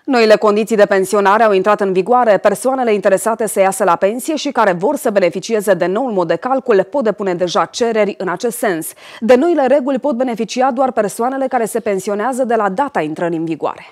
Noile condiții de pensionare au intrat în vigoare. Persoanele interesate să iasă la pensie și care vor să beneficieze de noul mod de calcul pot depune deja cereri în acest sens. De noile reguli pot beneficia doar persoanele care se pensionează de la data intrării în vigoare.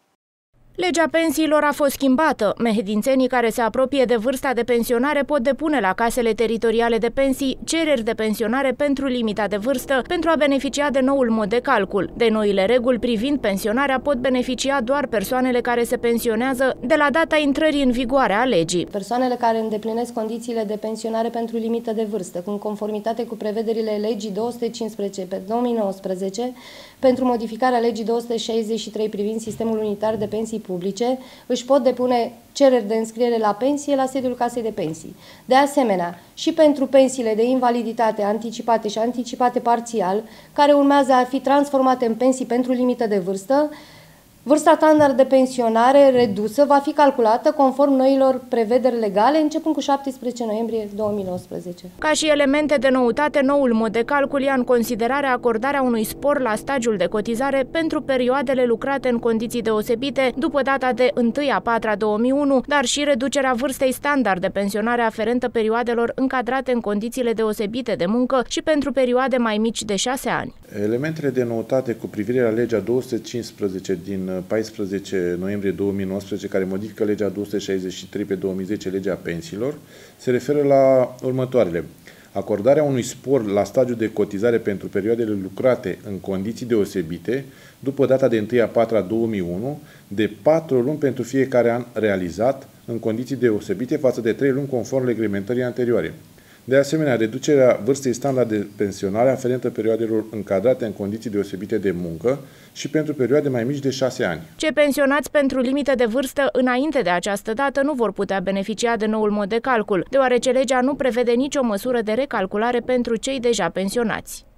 Legea pensiilor a fost schimbată. Mehedințenii care se apropie de vârsta de pensionare pot depune la casele teritoriale de pensii cereri de pensionare pentru limita de vârstă pentru a beneficia de noul mod de calcul. De noile reguli privind pensionarea pot beneficia doar persoanele care se pensionează de la data intrării în vigoare a legii. Persoanele care îndeplinesc condițiile de pensionare pentru limită de vârstă, în conformitate cu prevederile legii 215 pe 2019, pentru modificarea legii 263 privind sistemul unitar de pensii publice, își pot depune cereri de înscriere la pensie la sediul casei de pensii. De asemenea, și pentru pensiile de invaliditate anticipate și anticipate parțial, care urmează a fi transformate în pensii pentru limită de vârstă, vârsta standard de pensionare redusă va fi calculată conform noilor prevederi legale, începând cu 17 noiembrie 2019. Ca și elemente de noutate, noul mod de calcul ia în considerare acordarea unui spor la stagiul de cotizare pentru perioadele lucrate în condiții deosebite după data de 1/4/2001, dar și reducerea vârstei standard de pensionare aferentă perioadelor încadrate în condițiile deosebite de muncă și pentru perioade mai mici de 6 ani. Elementele de noutate cu privire la legea 215 din 14 noiembrie 2019, care modifică legea 263 pe 2010, legea pensiilor, se referă la următoarele. Acordarea unui spor la stagiul de cotizare pentru perioadele lucrate în condiții deosebite, după data de 1/4/2001, de 4 luni pentru fiecare an realizat, în condiții deosebite față de 3 luni conform reglementării anterioare. De asemenea, reducerea vârstei standard de pensionare aferentă perioadelor încadrate în condiții deosebite de muncă și pentru perioade mai mici de 6 ani. Cei pensionați pentru limite de vârstă înainte de această dată nu vor putea beneficia de noul mod de calcul, deoarece legea nu prevede nicio măsură de recalculare pentru cei deja pensionați.